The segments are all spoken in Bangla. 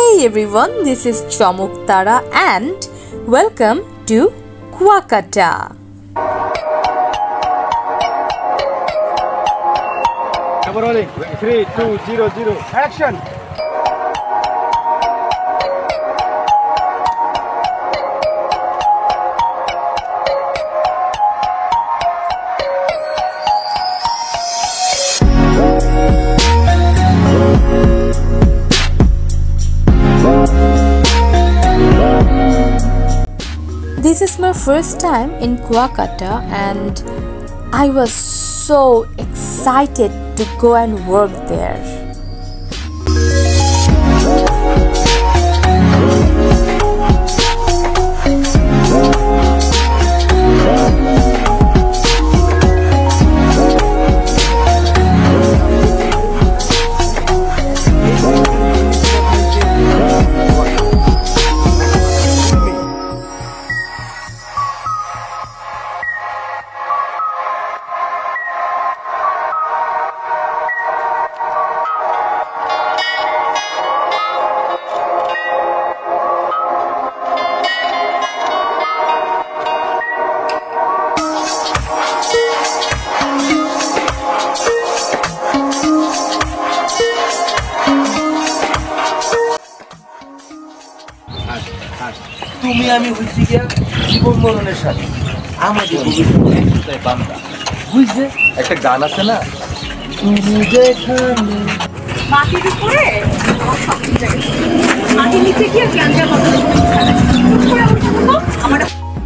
Hey everyone, this is Chamok and welcome to Kuakata. Number rolling. 3, 2, 0, 0. Action. This is my first time in Kuakata and I was so excited to go and work there. তুমি আমি হইছি গিয়া জীবন মরণের সাথে আমাদের ভবিষ্যৎ বাংলা বুঝছে একটা গান আছে না তুমি যেখানে মাটির উপরে সব জায়গায় মাটির নিচে গিয়ে গাঞ্জা বদল আমার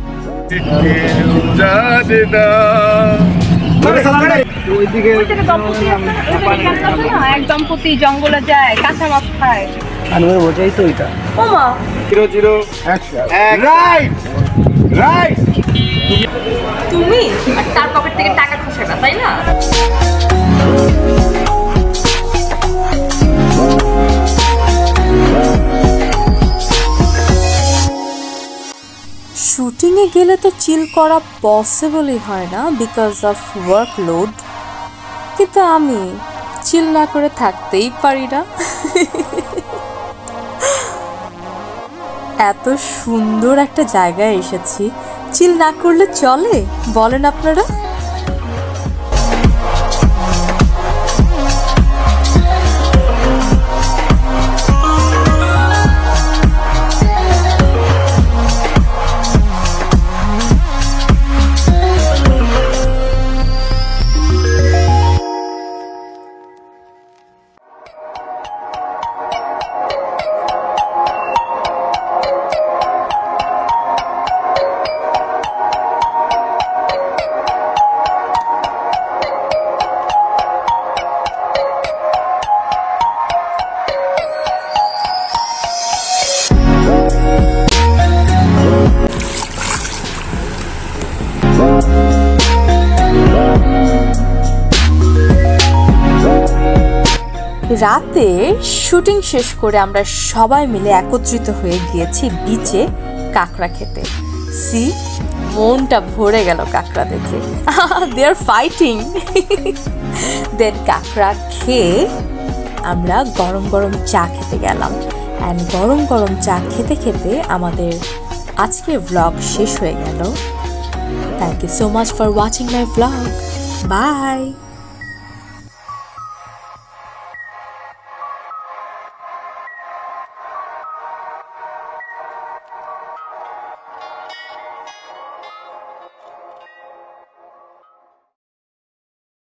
দম্পতি জঙ্গলে যায় কাঁচা মাছ খায় আনবার বোঝাই তো এটা ওমা 0, 0. Action. Right. Right. তুমি আর তার পকেট থেকে টাকা খসাবা তাই না শুটিং এ গেলে তো চিল করা পসিবলই হয় না বিকজ অফ ওয়ার্কলোড, কিন্তু আমি চিল না করে থাকতেই পারি না। এত সুন্দর একটা জায়গায় এসেছি, চিল না করলে চলে বলেন আপনারা? রাতে শুটিং শেষ করে আমরা সবাই মিলে একত্রিত হয়ে গিয়েছি বিচে কাঁকড়া খেতে। সি, মনটা ভরে গেল কাঁকড়া দেখে। দে আর ফাইটিং। দেন কাঁকড়া খেয়ে আমরা গরম গরম চা খেতে গেলাম অ্যান্ড গরম গরম চা খেতে খেতে আমাদের আজকের ভ্লগ শেষ হয়ে গেল। Thank you so much for watching my vlog. By.